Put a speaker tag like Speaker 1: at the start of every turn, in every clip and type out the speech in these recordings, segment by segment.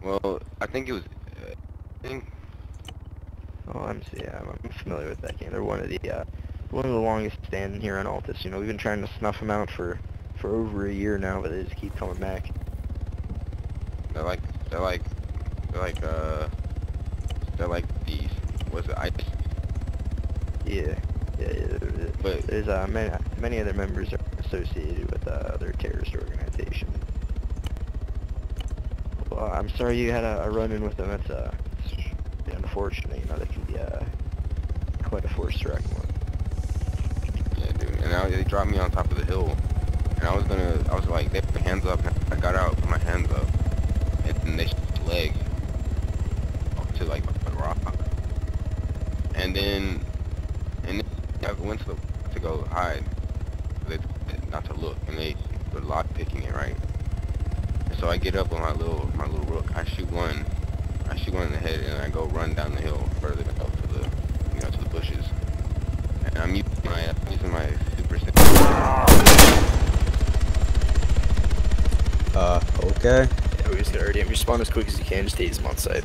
Speaker 1: Well, I think it was. I think.
Speaker 2: Oh, I'm familiar with that game. They're one of the longest standing here on Altus. You know, we've been trying to snuff them out for over a year now, but they just keep coming back.
Speaker 1: They're like. They're like. They're like. They're like these. What's it?
Speaker 2: Yeah.
Speaker 1: But
Speaker 2: There's many other members are associated with other terrorist organizations. Well, I'm sorry you had a run-in with them. It's unfortunate. You know, they can be quite a force to reckon with.
Speaker 1: yeah, dude. And now they dropped me on top of the hill, and I was like, they put my hands up. And I got out, put my hands up, and then they shot my leg to like a rock, and then I went to go hide, not to look, and they were lock picking it, right. And so I get up on my little rook. I shoot one in the head, and I go run down the hill further up to the bushes. And I'm using my super sense.
Speaker 3: Okay.
Speaker 2: Yeah, we just gotta already respond as quick as you can. Just tase them on site.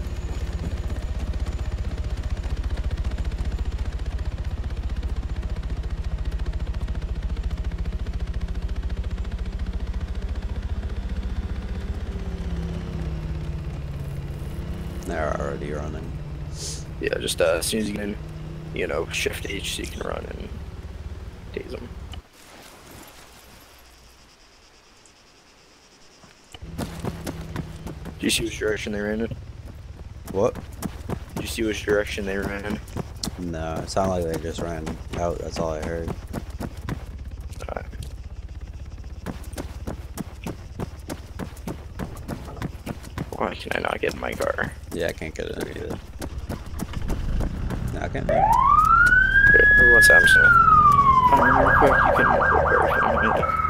Speaker 3: They're already running.
Speaker 2: Yeah, just as soon as you can, you know, shift H so you can run and tase them. Do you see which direction they ran in?
Speaker 3: What?
Speaker 2: Did you see which direction they ran in?
Speaker 3: No, it sounded like they just ran out. That's all I heard.
Speaker 2: Alright. Why can I not get in my car?
Speaker 3: Yeah, I can't get it either. No, I can't do it.
Speaker 2: Here, what's that? I'm just gonna find them real quick. You can record if you want me to.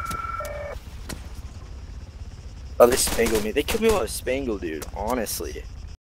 Speaker 2: Oh, they spangled me. They killed me while I was spangled, dude. Honestly.